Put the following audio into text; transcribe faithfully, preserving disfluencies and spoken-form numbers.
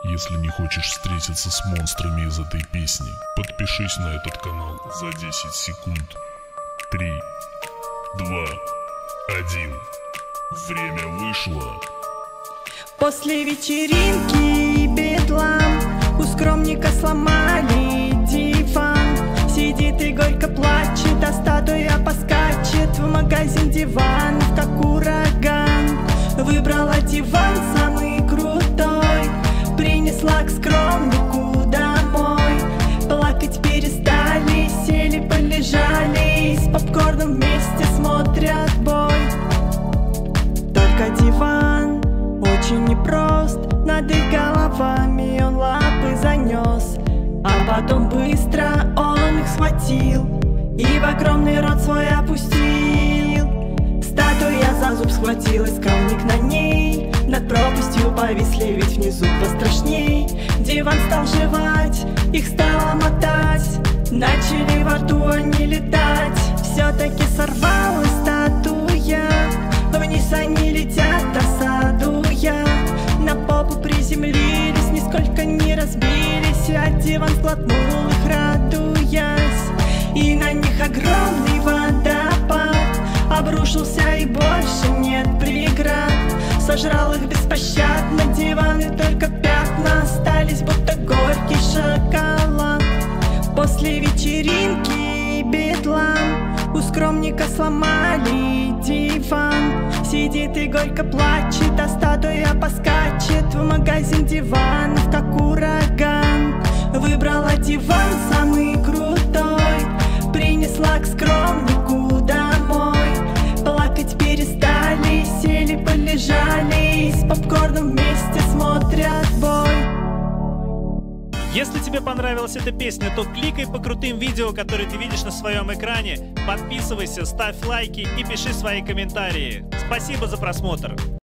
Если не хочешь встретиться с монстрами из этой песни, подпишись на этот канал за десять секунд. Три, два, один. Время вышло. После вечеринки бедлам у скромника сломали диван. Сидит и горько плачет, а статуя поскачет в магазин диванов, как ураган. Выбрала диван самый крутой, принесла к скромнику домой. Плакать перестали, сели, полежали, с попкорном вместе смотрят бой. Только диван очень непрост, над их головами он лапы занес. А потом быстро он их схватил и в огромный рот свой опустил. Статуя за зуб схватилась, скромник на ней. Над пропастью повисли, ведь внизу пострашней. Диван стал жевать, их стало мотать, начали во рту они летать. Все-таки сорвалась статуя, вниз они летят, досадуя. На попу приземлились, нисколько не разбились, а диван сглотнул их, радуясь. И на них огромный водопад обрушился, и больше нет преград. Сожрал их беспощадно диван, и только пятна остались, будто горький шоколад. После вечеринки бедлам у скромника сломали диван. Сидит и горько плачет, а статуя поскачет в магазин диванов, как ураган. Выбрала диван самый крутой, принесла к скромнику домой. Плакать перестали, сели, полежали, с попкорном вместе смотрят бой. Если тебе понравилась эта песня, то кликай по крутым видео, которые ты видишь на своем экране. Подписывайся, ставь лайки и пиши свои комментарии. Спасибо за просмотр.